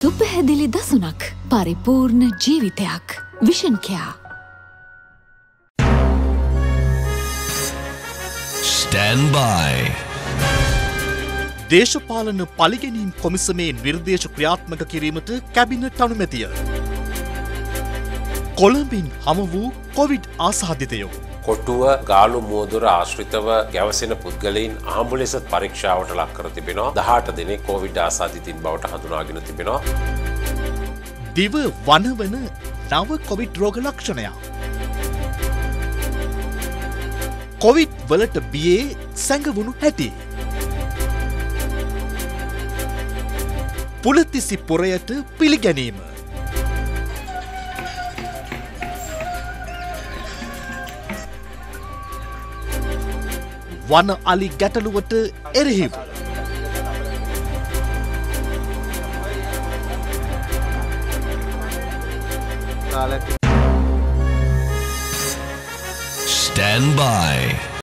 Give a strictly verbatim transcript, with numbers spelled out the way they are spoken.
පැහැදිලි දසුනක් පරිපූර්ණ ජීවිතයක් විෂන් කෙයා. Stand by. දේශපාලන පළිගැනීම් කොමිසමේ නිර්දේශ ක්‍රියාත්මක කිරීමට කැබිනට් අනුමැතිය. කොළඹින් හමු වූ කොවිඩ් ආසාදිතයෝ. කොටුව ගාලු මුවදුර ආශ්‍රිතව ගැවසෙන පුද්ගලයින් ආම්බු ලෙස පරීක්ෂාවට ලක් කර තිබෙනවා. දහඅට දෙනෙක් කොවිඩ් ආසාදිතින් බවට හඳුනාගෙන තිබෙනවා. දිව වනවන නව කොවිඩ් රෝග ලක්ෂණයක්. කොවිඩ් වලට බියේ සැඟවුණු හැටි. පුලතිසි පොරයට පිළිගැනීම. වන අලි ගැටලුවට එරෙහිව. Stand by.